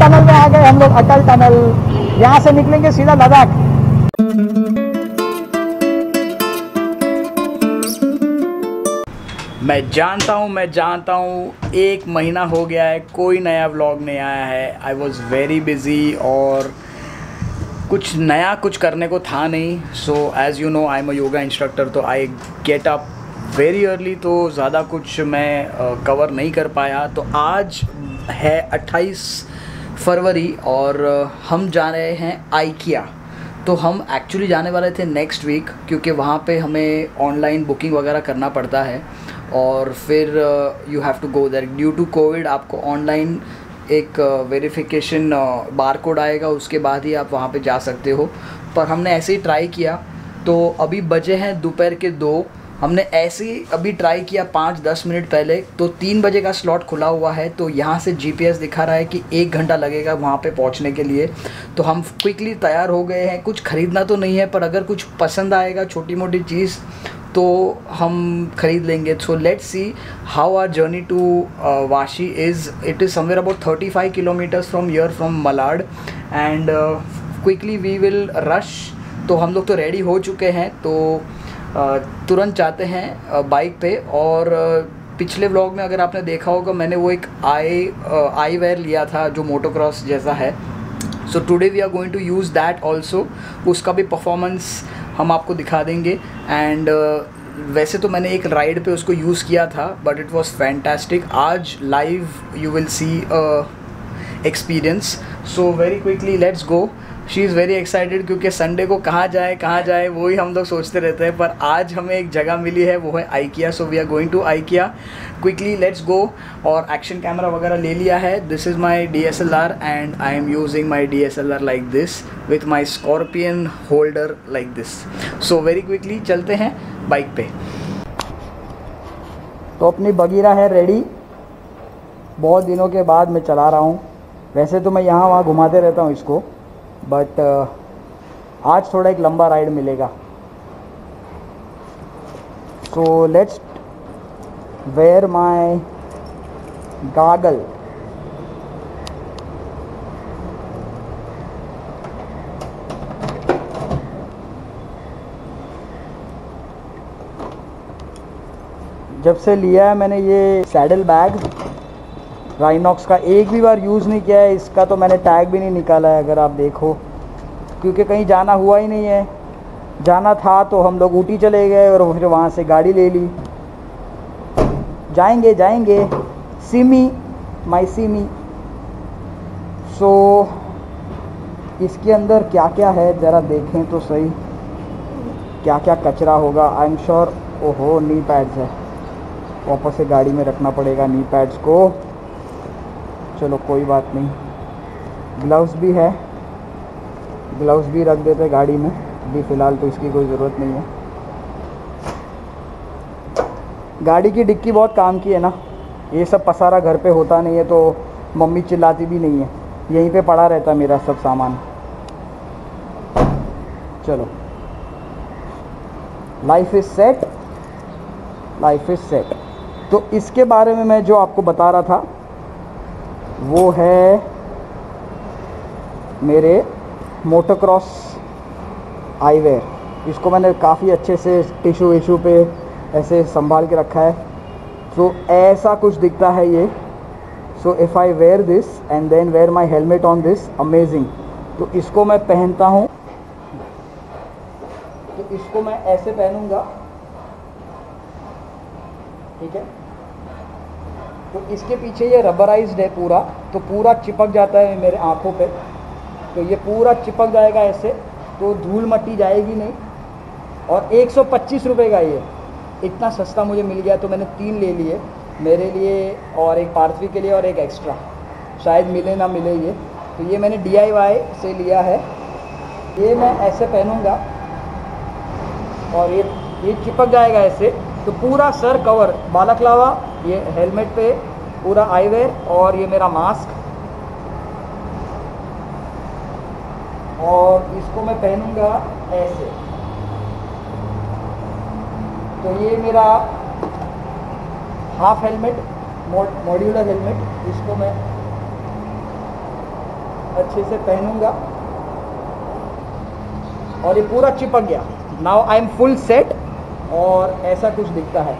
Tunnel में आ गए हम लोग, अटल टनल। यहाँ से निकलेंगे सीधा लद्दाख। मैं जानता हूँ 1 महीना हो गया है, कोई नया व्लॉग नहीं आया है। आई वॉज़ वेरी बिज़ी और कुछ नया कुछ करने को था नहीं। So as you know I am a yoga instructor, तो I get up very early, तो ज़्यादा कुछ मैं कवर नहीं कर पाया। तो आज है 28 फरवरी और हम जा रहे हैं आइकिया। तो हम एक्चुअली जाने वाले थे नेक्स्ट वीक, क्योंकि वहाँ पे हमें ऑनलाइन बुकिंग वगैरह करना पड़ता है और फिर you have to go there due to covid. आपको ऑनलाइन एक वेरिफिकेशन बार कोड आएगा, उसके बाद ही आप वहाँ पे जा सकते हो। पर हमने ऐसे ही ट्राई किया, तो अभी बजे हैं दोपहर के 2। हमने ऐसे ही अभी ट्राई किया 5-10 मिनट पहले, तो 3 बजे का स्लॉट खुला हुआ है। तो यहाँ से जीपीएस दिखा रहा है कि 1 घंटा लगेगा वहाँ पे पहुँचने के लिए। तो हम क्विकली तैयार हो गए हैं। कुछ ख़रीदना तो नहीं है, पर अगर कुछ पसंद आएगा छोटी मोटी चीज़ तो हम ख़रीद लेंगे। So let's see how our journey to Vashi is. It is somewhere about 35 kilometres from here, from Malad, and quickly we will rush. तो हम लोग तो रेडी हो चुके हैं, तो तुरंत जाते हैं बाइक पे। और पिछले व्लॉग में अगर आपने देखा होगा, मैंने वो एक आई वेयर लिया था जो मोटोक्रॉस जैसा है। So today we are going to use that also. उसका भी परफॉर्मेंस हम आपको दिखा देंगे। एंड वैसे तो मैंने एक राइड पे उसको यूज़ किया था, बट इट वॉज फैंटास्टिक। आज live you will see experience. So very quickly let's go. She is very excited, क्योंकि संडे को कहाँ जाए वही हम लोग सोचते रहते हैं। पर आज हमें एक जगह मिली है, वो है IKEA. So we are going to IKEA quickly, let's go. और एक्शन कैमरा वगैरह ले लिया है। This is my DSLR and I am using my DSLR like this with my scorpion holder like this. So very quickly चलते हैं bike पे। तो अपनी बगीरा है रेडी। बहुत दिनों के बाद मैं चला रहा हूँ। वैसे तो मैं यहाँ वहाँ घुमाते रहता हूँ इसको, बट आज थोड़ा एक लंबा राइड मिलेगा। So let's wear my goggle. जब से लिया है मैंने ये सैडल बैग राइनॉक्स का, एक भी बार यूज़ नहीं किया है इसका। तो मैंने टैग भी नहीं निकाला है, अगर आप देखो, क्योंकि कहीं जाना हुआ ही नहीं है। जाना था तो हम लोग ऊटी चले गए और फिर वहाँ से गाड़ी ले ली। जाएंगे सिमी, माई सिमी। सो इसके अंदर क्या क्या है ज़रा देखें तो सही, क्या क्या कचरा होगा। आई एम श्योर, ओहो नी पैड्स है, वापस से गाड़ी में रखना पड़ेगा नी पैड्स को। चलो कोई बात नहीं, ग्लव्स भी है, ग्लव्स भी रख देते गाड़ी में। अभी फ़िलहाल तो इसकी कोई ज़रूरत नहीं है। गाड़ी की डिक्की बहुत काम की है ना, ये सब पसारा घर पे होता नहीं है, तो मम्मी चिल्लाती भी नहीं है। यहीं पे पड़ा रहता मेरा सब सामान। चलो, life is set, life is set. तो इसके बारे में मैं जो आपको बता रहा था वो है मेरे मोटोक्रॉस आईवेयर। इसको मैंने काफ़ी अच्छे से टिशू विशू पे ऐसे संभाल के रखा है। सो ऐसा कुछ दिखता है ये। So if I wear this and then wear my helmet on this, amazing. तो इसको मैं पहनता हूँ, तो इसको मैं ऐसे पहनूंगा, ठीक है। तो इसके पीछे ये रबराइज्ड है पूरा, तो पूरा चिपक जाता है मेरे आँखों पे। तो ये पूरा चिपक जाएगा ऐसे, तो धूल मट्टी जाएगी नहीं। और 125 रुपये का ये, इतना सस्ता मुझे मिल गया, तो मैंने 3 ले लिए, मेरे लिए और एक पार्थवी के लिए और एक एक्स्ट्रा, शायद मिले ना मिले ये। तो ये मैंने DIY से लिया है। ये मैं ऐसे पहनूंगा और ये चिपक जाएगा ऐसे। तो पूरा सर कवर, बालकलावा, ये हेलमेट पे पूरा आईवेयर और ये मेरा मास्क, और इसको मैं पहनूंगा ऐसे। तो ये मेरा हाफ हेलमेट, मॉड्यूलर हेलमेट, इसको मैं अच्छे से पहनूंगा और ये पूरा चिपक गया। Now I am full set और ऐसा कुछ दिखता है।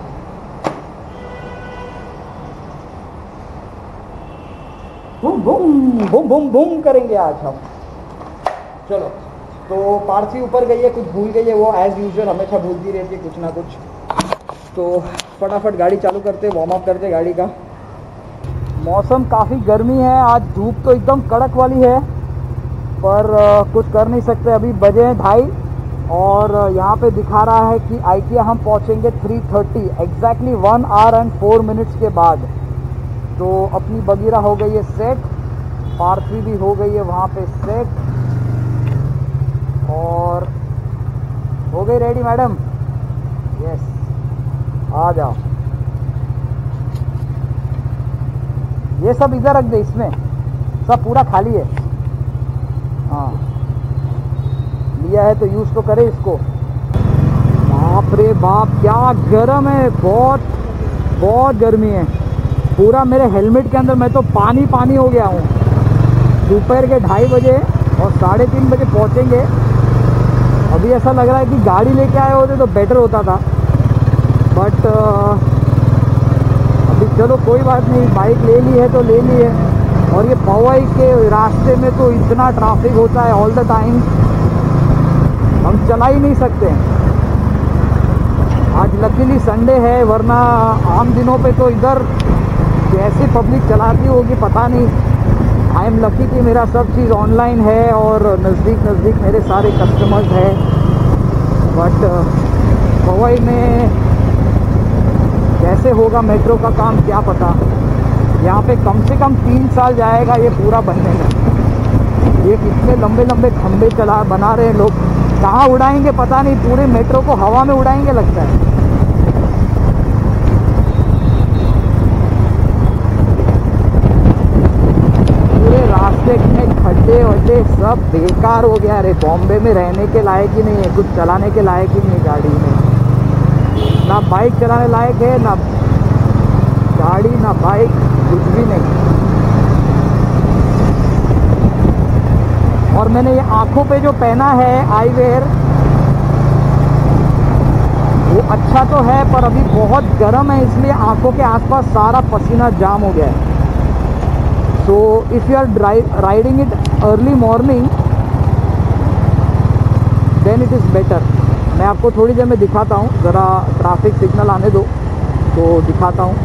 Boom boom boom boom boom करेंगे आज हम। चलो, तो पारसी ऊपर गई है, कुछ भूल गई है, वो एज़ यूजुअल हमेशा भूलती रहती है कुछ ना कुछ। तो फटाफट गाड़ी चालू करते, वार्म अप करते गाड़ी का। मौसम काफ़ी गर्मी है आज, धूप तो एकदम कड़क वाली है, पर कुछ कर नहीं सकते। अभी बजे हैं 2:30 और यहाँ पे दिखा रहा है कि IKEA हम पहुँचेंगे 3:30 एग्जैक्टली 1 आवर एंड 4 मिनट्स के बाद। तो अपनी बगीरा हो गई है सेट, पारसी भी हो गई है वहाँ पे सेट और हो गई रेडी मैडम। यस, आ जाओ। ये सब इधर रख दे, इसमें सब पूरा खाली है। हाँ, लिया है तो यूज़ तो करे इसको। बाप रे बाप, क्या गर्म है, बहुत बहुत गर्मी है। पूरा मेरे हेलमेट के अंदर मैं तो पानी पानी हो गया हूँ। दोपहर के 2:30 बजे और 3:30 बजे पहुँचेंगे। अभी ऐसा लग रहा है कि गाड़ी लेके आए होते तो बेटर होता था, बट अभी चलो कोई बात नहीं, बाइक ले ली है तो ले ली है। और ये पवई के रास्ते में तो इतना ट्रैफिक होता है ऑल द टाइम, हम चला ही नहीं सकते। आज लकीली संडे है, वरना आम दिनों पे तो इधर कैसे पब्लिक चलाती होगी पता नहीं। आई एम लकी कि मेरा सब चीज़ ऑनलाइन है और नज़दीक मेरे सारे कस्टमर्स हैं। बट पवई में कैसे होगा मेट्रो का काम क्या पता। यहाँ पे कम से कम 3 साल जाएगा ये पूरा बनने में। ये कितने लंबे लंबे खंभे बना रहे हैं लोग, कहाँ उड़ाएंगे पता नहीं, पूरे मेट्रो को हवा में उड़ाएंगे लगता है। रास्ते में खड्डे वड्डे सब बेकार हो गया। अरे बॉम्बे में रहने के लायक ही नहीं है, कुछ चलाने के लायक ही नहीं है गाड़ी में। ना बाइक चलाने लायक है, ना गाड़ी ना बाइक, कुछ भी नहीं। और मैंने ये आँखों पे जो पहना है आईवेयर, वो अच्छा तो है पर अभी बहुत गर्म है, इसलिए आँखों के आसपास सारा पसीना जाम हो गया है। So if you are riding it early morning, then it is better. मैं आपको थोड़ी देर में दिखाता हूँ, ज़रा ट्रैफिक सिग्नल आने दो तो दिखाता हूँ।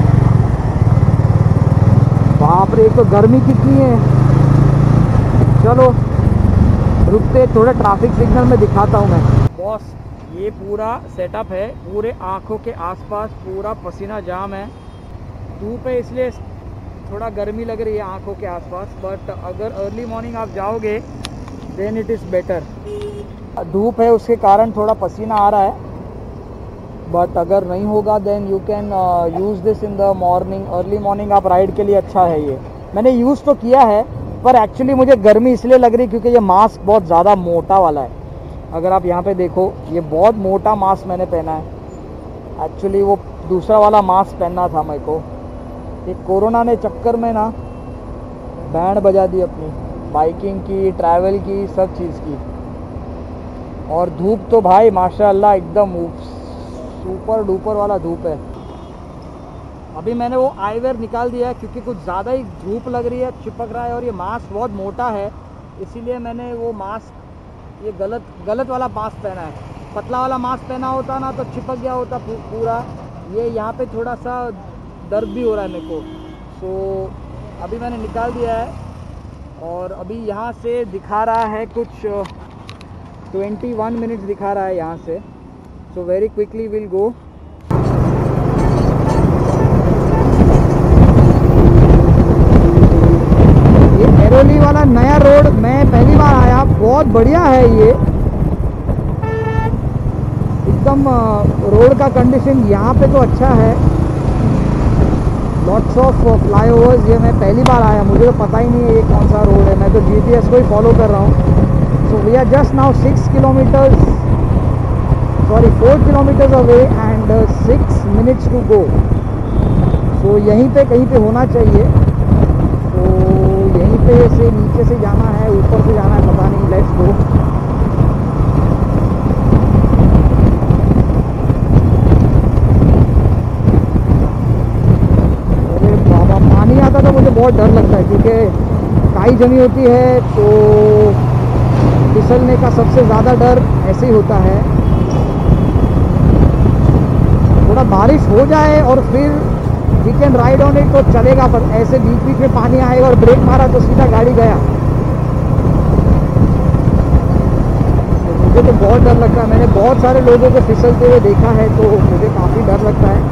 बाप रे, एक तो गर्मी कितनी है। चलो रुकते, थोड़ा ट्रैफिक सिग्नल में दिखाता हूँ मैं। बॉस, ये पूरा सेटअप है, पूरे आँखों के आसपास पूरा पसीना जाम है। धूप है इसलिए थोड़ा गर्मी लग रही है आंखों के आसपास, बट अगर अर्ली मॉर्निंग आप जाओगे देन इट इज़ बेटर। धूप है उसके कारण थोड़ा पसीना आ रहा है, बट अगर नहीं होगा then you can use this in the morning. Early morning आप राइड के लिए अच्छा है ये। मैंने यूज़ तो किया है पर एक्चुअली मुझे गर्मी इसलिए लग रही क्योंकि ये मास्क बहुत ज़्यादा मोटा वाला है। अगर आप यहाँ पे देखो, ये बहुत मोटा मास्क मैंने पहना है। एक्चुअली वो दूसरा वाला मास्क पहनना था मेरे को। ये कोरोना ने चक्कर में ना बैंड बजा दी अपनी, बाइकिंग की, ट्रैवल की, सब चीज़ की। और धूप तो भाई माशाल्लाह एकदम सुपर डुपर वाला धूप है। अभी मैंने वो आईवेयर निकाल दिया है क्योंकि कुछ ज़्यादा ही धूप लग रही है, चिपक रहा है, और ये मास्क बहुत मोटा है, इसीलिए मैंने वो मास्क, ये गलत वाला मास्क पहना है। पतला वाला मास्क पहना होता ना तो चिपक गया होता पूरा। ये यहाँ पे थोड़ा सा दर्द भी हो रहा है मेरे को, सो अभी मैंने निकाल दिया है। और अभी यहाँ से दिखा रहा है कुछ 21 मिनट्स दिखा रहा है यहाँ से, so very quickly will go. ये एरोली वाला नया रोड मैं पहली बार आया, बहुत बढ़िया है ये एकदम। रोड का कंडीशन यहाँ पे तो अच्छा है, लॉट्स ऑफ फ्लाईओवर्स। ये मैं पहली बार आया, मुझे तो पता ही नहीं है ये कौन सा रोड है, मैं तो जीपीएस को ही फॉलो कर रहा हूँ। So we are just now 4 kilometres away and 6 minutes to go. सो यहीं पे कहीं पे होना चाहिए, तो यहीं पे से रास्ते से जाना है, ऊपर से जाना है, पता नहीं। Let's go. अरे बाबा, पानी आता तो मुझे बहुत डर लगता है, क्योंकि काई जमी होती है तो फिसलने का सबसे ज़्यादा डर ऐसे ही होता है। थोड़ा बारिश हो जाए और फिर we can ride on it तो चलेगा, पर ऐसे बीच बीच में पानी आएगा और ब्रेक मारा तो सीधा गाड़ी गया। मुझे तो बहुत डर लगता है। मैंने बहुत सारे लोगों को फिसलते हुए देखा है, तो मुझे काफ़ी डर लगता है।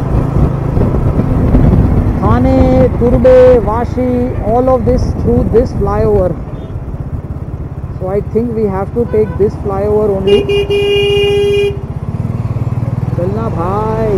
थाने, तुर्बे, Vashi, all of this through this flyover. So I think we have to take this flyover only. चलना भाई।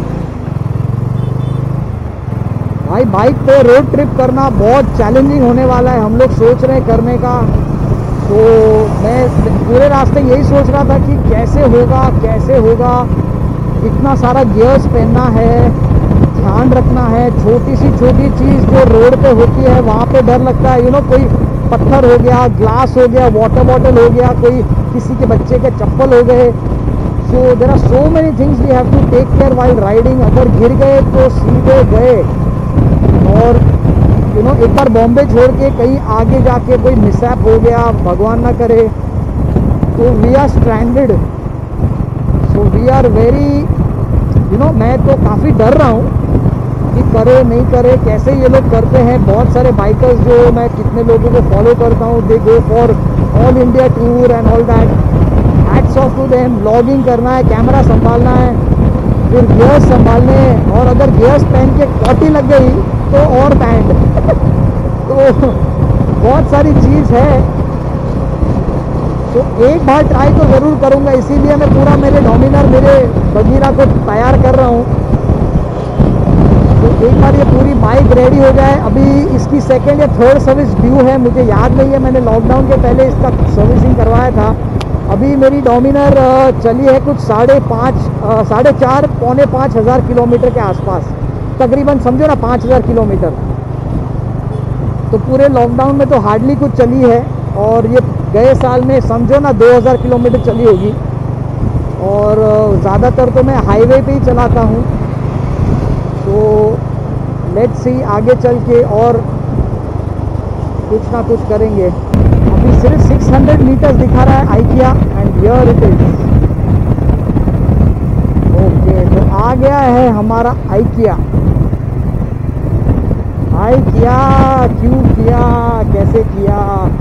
भाई बाइक पे रोड ट्रिप करना बहुत चैलेंजिंग होने वाला है। हम लोग सोच रहे हैं करने का, तो मैं पूरे रास्ते यही सोच रहा था कि कैसे होगा। इतना सारा गियर्स पहनना है, ध्यान रखना है। छोटी सी छोटी चीज़ जो रोड पे होती है वहाँ पे डर लगता है। कोई पत्थर हो गया, ग्लास हो गया, वाटर बॉटल हो गया, कोई किसी के बच्चे के चप्पल हो गए। So there are so many things we have to take care while riding. अगर गिर गए तो सीधे गए। और एक बार बॉम्बे छोड़ के कहीं आगे जाके कोई मिसहैप हो गया, भगवान ना करे, तो we are stranded. So we are very मैं तो काफ़ी डर रहा हूँ कि करे नहीं करे, कैसे ये लोग करते हैं। बहुत सारे बाइकर्स जो मैं कितने लोगों को फॉलो करता हूँ, they go for all India tour and all that. Hats off to them. Vlogging करना है, कैमरा संभालना है, फिर गियर्स संभालने, और अगर गियर्स पहन के कॉटी लग गई तो और बैंड। तो बहुत सारी चीज़ है। तो एक बार ट्राई तो ज़रूर करूँगा, इसीलिए मैं पूरा मेरे डोमिनर, मेरे बगीरा को तैयार कर रहा हूँ। तो एक बार ये पूरी बाइक रेडी हो जाए। अभी इसकी सेकेंड या थर्ड सर्विस ड्यू है, मुझे याद नहीं है। मैंने लॉकडाउन के पहले इसका सर्विसिंग करवाया था। अभी मेरी डोमिनर चली है कुछ 4.5 पौने 5 हज़ार किलोमीटर के आसपास, तकरीबन समझो ना 5,000 किलोमीटर। तो पूरे लॉकडाउन में तो हार्डली कुछ चली है, और ये गए साल में समझो ना 2,000 किलोमीटर चली होगी। और ज़्यादातर तो मैं हाईवे पे ही चलाता हूँ। तो लेट्स सी आगे चल के और कुछ ना कुछ करेंगे। अभी सिर्फ 600 मीटर्स दिखा रहा है IKEA, and here it is. Okay, तो आ गया है हमारा आइकिया। क्यों किया, कैसे किया,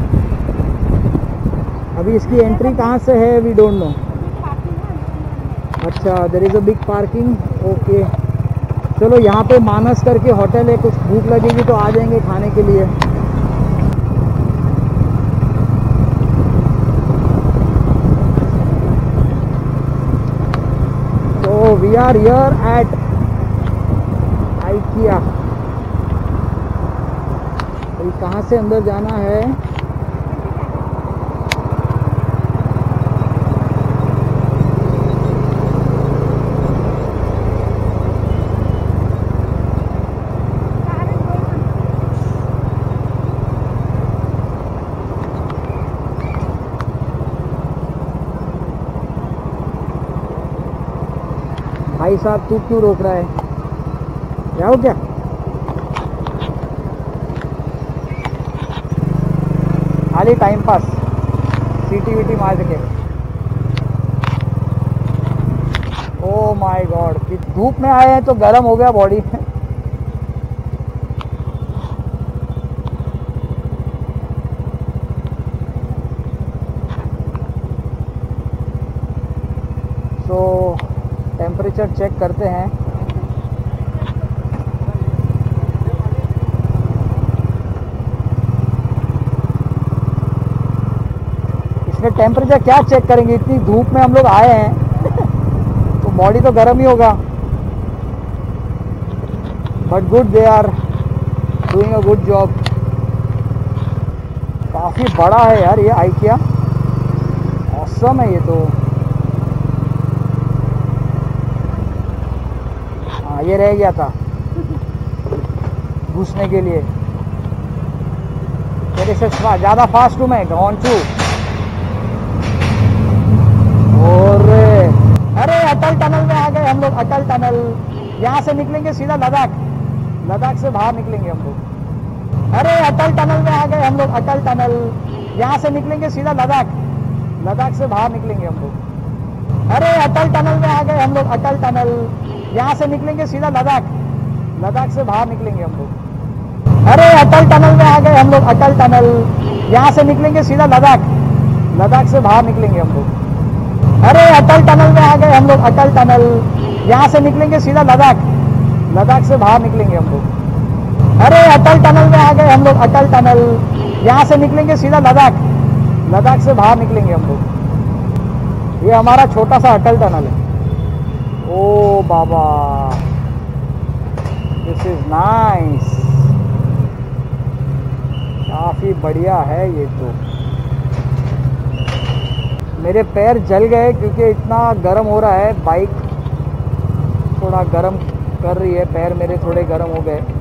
अभी इसकी एंट्री कहाँ से है वी डोंट नो। अच्छा, there is a big parking. Okay, चलो यहाँ पे मानस करके होटल है, कुछ भूख लगेगी तो आ जाएंगे खाने के लिए। तो we are here at IKEA. तो कहाँ से अंदर जाना है? भाई साहब, तू क्यों रोक रहा है? जाओ क्या? खाली टाइम पास, सीटी वीटी मार के। ओ माय गॉड, धूप में आए हैं तो गर्म हो गया बॉडी। तो टेम्परेचर चेक करते हैं। इसमें टेम्परेचर क्या चेक करेंगे, इतनी धूप में हम लोग आए हैं। तो बॉडी तो गर्म ही होगा। But good, they are doing a good job. काफ़ी बड़ा है यार ये आइकिया, ऑसम है ये तो। हाँ, ये रह गया था घुसने के लिए। मेरे से ज़्यादा फास्ट हूँ मैं, घोंचू। और अरे अटल टनल में आ गए हम लोग, अटल टनल। यहाँ से निकलेंगे सीधा लद्दाख, लद्दाख से बाहर निकलेंगे हम लोग। अरे अटल टनल में आ गए हम लोग, अटल टनल। यहाँ से निकलेंगे सीधा लद्दाख, लद्दाख से बाहर निकलेंगे हम लोग। अरे अटल टनल में आ गए हम लोग, अटल टनल। यहाँ से निकलेंगे सीधा लद्दाख, लद्दाख से बाहर निकलेंगे हम लोग। अरे अटल टनल में आ गए हम लोग, अटल टनल। यहाँ से निकलेंगे सीधा लद्दाख, लद्दाख से बाहर निकलेंगे हम लोग। अरे अटल टनल में आ गए हम लोग, अटल टनल। यहाँ से निकलेंगे सीधा लद्दाख, लद्दाख से बाहर निकलेंगे हम लोग। अरे अटल टनल में आ गए हम लोग, अटल टनल। यहाँ से निकलेंगे सीधा लद्दाख, लद्दाख से बाहर निकलेंगे हम लोग। ये हमारा छोटा सा अटल टनल है। ओ बाबा, दिस इज नाइस, काफी बढ़िया है ये तो। मेरे पैर जल गए क्योंकि इतना गर्म हो रहा है, बाइक थोड़ा गर्म कर रही है, पैर मेरे थोड़े गर्म हो गए।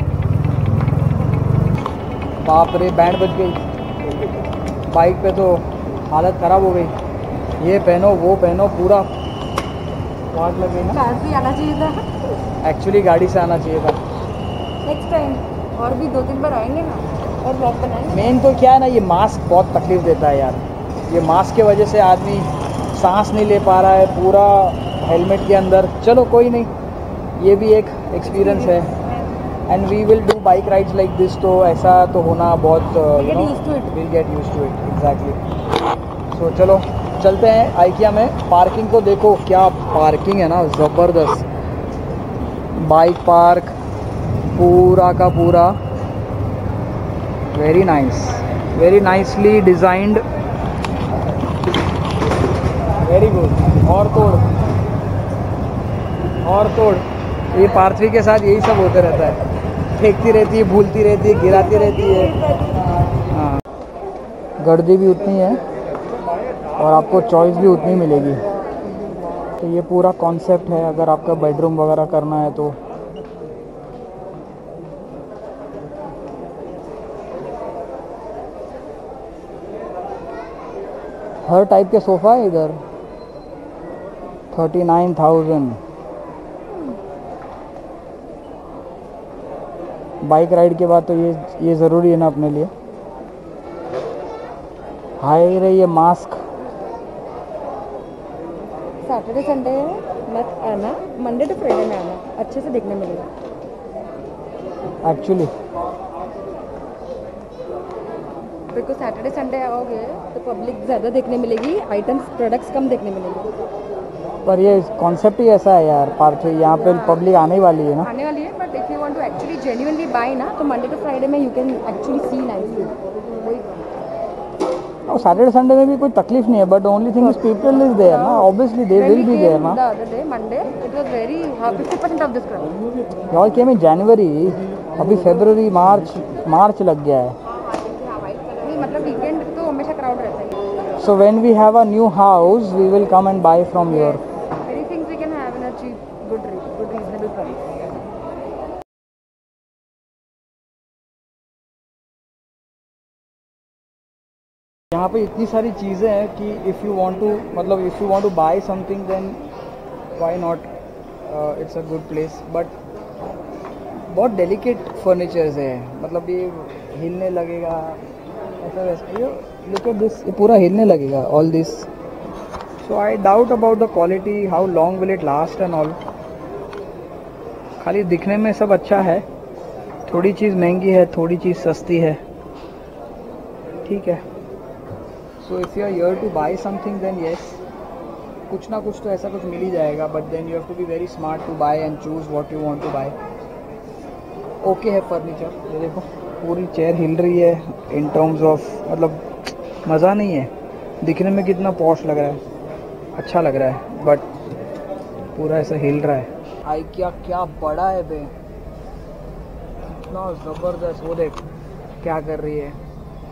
बाप रे, बैंड बज गई बाइक पे तो हालत ख़राब हो गई। ये पहनो वो पहनो, पूरा वाट लग गई ना। कार से आना चाहिए था, एक्चुअली गाड़ी से आना चाहिए था। नेक्स्ट टाइम और भी 2-3 बार आएंगे ना और ब्लॉग बनाएंगे। मेन तो क्या है ना, ये मास्क बहुत तकलीफ देता है यार। ये मास्क की वजह से आदमी सांस नहीं ले पा रहा है पूरा हेलमेट के अंदर। चलो कोई नहीं, ये भी एक एक्सपीरियंस है। And we will do bike rides like this, तो ऐसा तो होना बहुत will get used to it. Exactly. So चलो चलते हैं आइकिया में। पार्किंग को देखो, क्या पार्किंग है ना, ज़बरदस्त। बाइक पार्क पूरा का पूरा very nice, very nicely designed, very good. और तोड़ और तोड़, ये पार्थवी के साथ यही सब होते रहता है, फेंकती रहती है, भूलती रहती है, गिराती रहती है। हाँ, गर्दी भी उतनी है और आपको चॉइस भी उतनी मिलेगी। तो ये पूरा कॉन्सेप्ट है अगर आपका बेडरूम वगैरह करना है तो। हर टाइप के सोफ़ा है इधर। 39,000। बाइक राइड के बाद तो ये ज़रूरी है ना अपने लिए। हाय रे, ये मास्क सैटरडे संडे मत आना, मंडे टू फ्राइडे में आना, अच्छे से देखने मिलेगा। एक्चुअली। देखो सैटरडे संडे आओगे तो पब्लिक ज़्यादा देखने मिलेगी, आइटम्स प्रोडक्ट्स कम देखने मिलेंगे। पर ये कॉन्सेप्ट ही ऐसा है यार पार्थवी, यहाँ पे पब्लिक आने ही वाली है ना। आने वाली है, but if you want to actually genuinely buy ना, तो मंडे टू फ्राइडे में you can actually see nicely. और सैटरडे संडे में भी कोई तकलीफ नहीं है, but only thing is people is there ना, obviously they will be there ना। The other day Monday it was very 50% off this crowd. y'all came in January, अभी फरवरी मार्च लग गया है। नहीं मतलब वीकेंड तो हमेशा क्राउड रहता है। So when we have a new house, we will come and buy from your. Many things we can have in a cheap, good reasonable price. यहाँ पे इतनी सारी चीज़ें हैं कि if you want to buy something then why not, it's a good place. But बहुत delicate furnitures है, मतलब ये हिलने लगेगा ऐसा वैसा। ये लुक एट दिस, ये पूरा हिलने लगेगा all this. So I doubt about the quality, how long will it last and all. खाली दिखने में सब अच्छा है, थोड़ी चीज़ महंगी है, थोड़ी चीज़ सस्ती है, ठीक है। So if you are here to buy something then yes, कुछ ना कुछ तो ऐसा कुछ मिल ही जाएगा, but then you have to be very smart to buy and choose what you want to buy. Okay है फर्नीचर, ये देखो पूरी चेयर हिल रही है इन टर्म्स ऑफ, मतलब मज़ा नहीं है। दिखने में कितना पॉश लग रहा है, अच्छा लग रहा है, बट पूरा ऐसा हिल रहा है। आई क्या बड़ा है बे, कितना ज़बरदस्त। वो देख क्या कर रही है।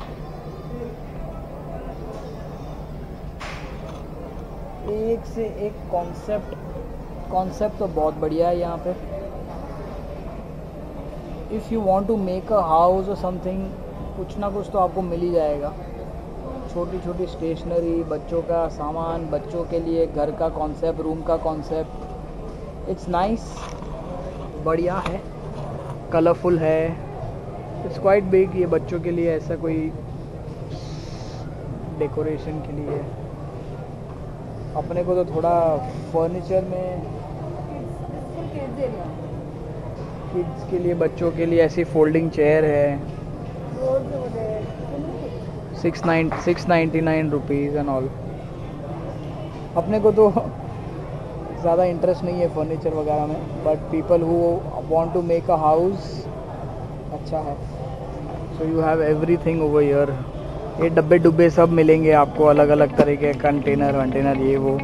एक से एक कॉन्सेप्ट तो बहुत बढ़िया है यहाँ पे। If you want to make a house और समथिंग, कुछ ना कुछ तो आपको मिल ही जाएगा। छोटी छोटी स्टेशनरी, बच्चों का सामान, बच्चों के लिए घर का कॉन्सेप्ट, रूम का कॉन्सेप्ट, इट्स नाइस, बढ़िया है, कलरफुल है, इट्स क्वाइट बिग। ये बच्चों के लिए ऐसा कोई डेकोरेशन के लिए। अपने को तो थोड़ा फर्नीचर में किड्स के लिए, बच्चों के लिए ऐसी फोल्डिंग चेयर है, 699 रुपीज़ एंड ऑल। अपने को तो ज़्यादा इंटरेस्ट नहीं है फर्नीचर वगैरह में, but people who want to make a house अच्छा है। So you have everything over here. ये डब्बे डुब्बे सब मिलेंगे आपको, अलग अलग तरह के कंटेनर वंटेनर, ये वो।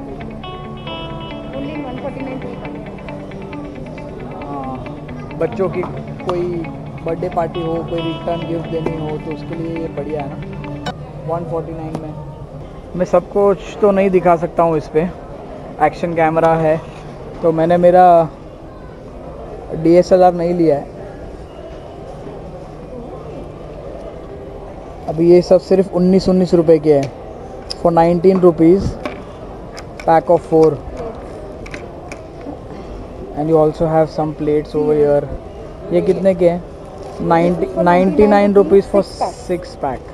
हाँ, बच्चों की कोई बर्थडे पार्टी हो, कोई रिटर्न गिफ्ट देनी हो तो उसके लिए ये बढ़िया है ना। 149 में मैं सब कुछ तो नहीं दिखा सकता हूँ इस पर, एक्शन कैमरा है तो मैंने मेरा DSLR नहीं लिया है। अभी ये सब सिर्फ 19 रुपए के हैं, for 19 rupees pack of 4 and you also have some plates over here. ये कितने के हैं? 99 रुपीज़ फॉर 6 पैक।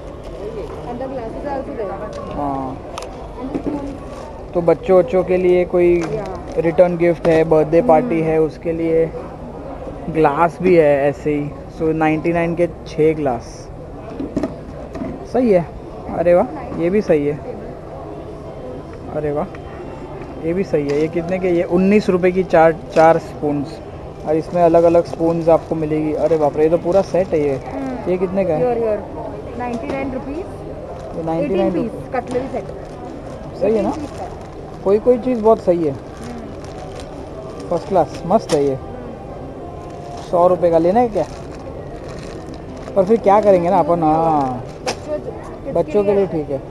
हाँ, तो बच्चों के लिए कोई रिटर्न गिफ्ट है, बर्थडे पार्टी है, उसके लिए ग्लास भी है ऐसे ही। सो 99 के 6 ग्लास, सही है। अरे वाह, ये भी सही है। अरे वाह, ये भी सही है। ये कितने के? ये 19 रुपए की चार स्पून्स, और इसमें अलग अलग स्पून्स आपको मिलेगी। अरे बाप रे, ये तो पूरा सेट है ये कितने का है? 99 रुपीज़, 99 पीस कटलरी सेट। सही है ना? कोई कोई चीज़ बहुत सही है, फर्स्ट क्लास, मस्त है ये। 100 रुपये का लेना है क्या? पर फिर क्या करेंगे ना अपन। हाँ, बच्चों के लिए ठीक है।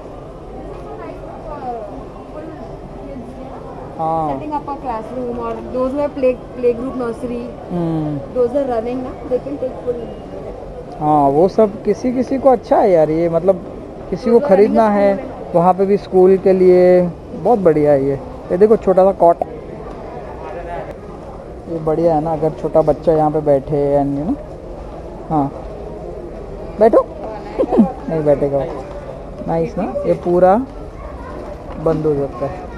हाँ, setting up a classroom or those who have play group nursery, those are running na, they can take full। हाँ, वो सब किसी किसी को अच्छा है यार ये, मतलब किसी को खरीदना है वहाँ पे भी, स्कूल के लिए बहुत बढ़िया है ये देखो छोटा सा कॉट, ये बढ़िया है ना। अगर छोटा बच्चा यहाँ पे बैठे एंड यू नो, हाँ बैठो नहीं बैठेगा, नाइस ना। ये पूरा बंद हो जाता है।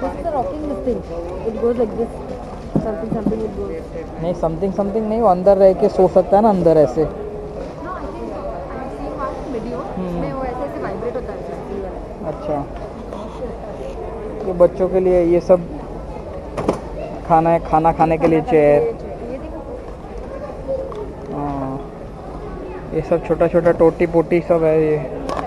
नहीं, समथिंग नहीं, वो अंदर रह के सो सकता है ना, अंदर ऐसे। अच्छा, तो बच्चों के लिए ये सब खाना खाने के लिए चेयर, हाँ, ये सब छोटा छोटा टोटी पोटी सब है ये।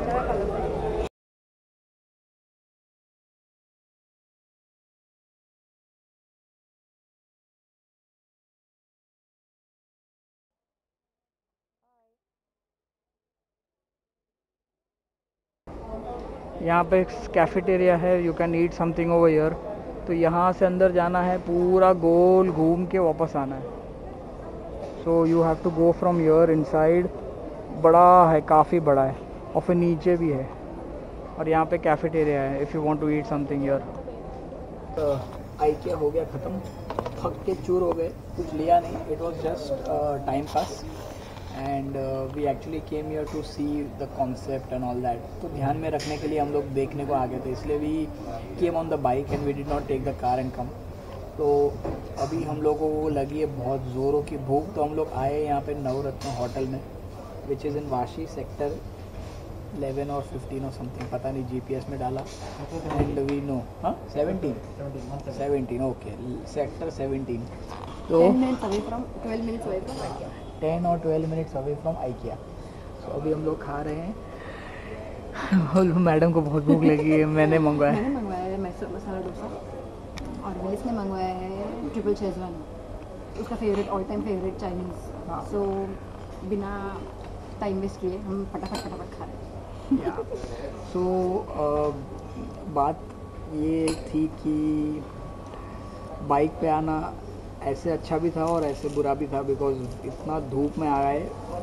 यहाँ पे कैफेटेरिया है, you can eat something over here. तो यहाँ से अंदर जाना है, पूरा गोल घूम के वापस आना है। So you have to go from here inside. बड़ा है, काफ़ी बड़ा है, और फिर नीचे भी है, और यहाँ पे कैफेटेरिया है if you want to eat something here. IKEA हो गया ख़त्म, थक के चूर हो गए, कुछ लिया नहीं, it was just time pass and we actually came here to see the concept and all that. तो ध्यान में रखने के लिए हम लोग देखने को आ गए थे, इसलिए we came on the bike and we did not take the car and come. तो अभी हम लोगों को लगी है बहुत ज़ोरों की भूख, तो हम लोग आए यहाँ पे नवरत्न होटल में, which is in Vashi, sector 11 और 15 और समथिंग, पता नहीं, GPS में डाला एंड वी नो, हाँ 17 ओके, सेक्टर 17। तो 10 minutes away from 12 minutes away from IKEA। 10 और 12 मिनट्स अवे फ्रॉम IKEA। तो अभी हम लोग खा रहे हैं। मैडम को बहुत भूख लगी है। मैंने मंगवाया है मैसूर मसाला डोसा, और विलिस ने मंगवाया है ट्रिपल शेजवान, उसका favourite, all time favourite Chinese. हाँ। सो बिना टाइम वेस्ट किए हम फटाफट खा रहे हैं। सो बात ये थी कि बाइक पे आना ऐसे अच्छा भी था और ऐसे बुरा भी था, बिकॉज इतना धूप में आ गए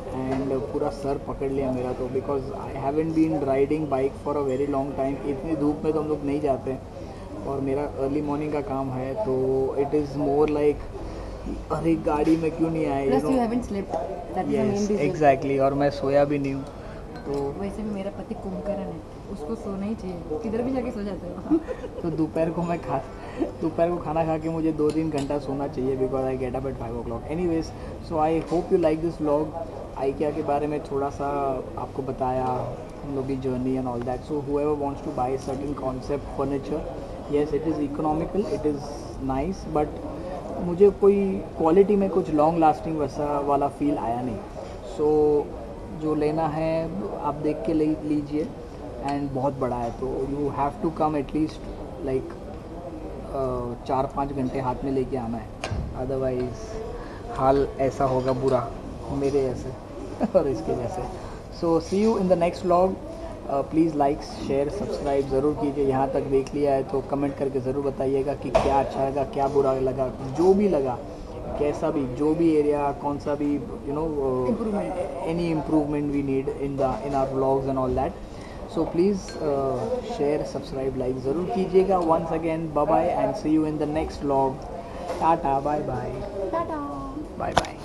एंड पूरा सर पकड़ लिया मेरा तो, because I haven't been riding bike for a very long time. इतनी धूप में तो हम लोग नहीं जाते और मेरा अर्ली मॉर्निंग का काम है, तो इट इज़ मोर लाइक अरे गाड़ी में क्यों नहीं आए, Plus you haven't slept. That is the main reason. Exactly, और मैं सोया भी नहीं हूँ तो वैसे भी मेरा पति कुंभकर्ण है, उसको सोना ही चाहिए, किधर भी जाके सो जाता है। तो दोपहर को खाना खा के मुझे 2-3 घंटा सोना चाहिए, because I get up at 5 o'clock। Anyways, so I hope you like this vlog. IKEA के बारे में थोड़ा सा आपको बताया, हम लोग की journey and all that. So whoever wants to buy certain concept furniture, yes it is economical, it is nice, but मुझे कोई क्वालिटी में कुछ लॉन्ग लास्टिंग वैसा वाला फील आया नहीं। सो जो लेना है आप देख के ले लीजिए, एंड बहुत बड़ा है तो you have to come at least like 4-5 घंटे हाथ में लेके आना है, अदरवाइज़ हाल ऐसा होगा बुरा मेरे जैसे और इसके जैसे। So see you in the next vlog. Please like share subscribe ज़रूर कीजिए। यहाँ तक देख लिया है तो कमेंट करके ज़रूर बताइएगा कि क्या अच्छा लगा, क्या बुरा लगा, जो भी लगा, कैसा भी, जो भी एरिया, कौन सा भी, you know, any improvement we need in our vlogs and all that. So please share subscribe like ज़रूर कीजिएगा। Once again bye bye and see you in the next vlog. Tata, bye bye, tata. Bye bye.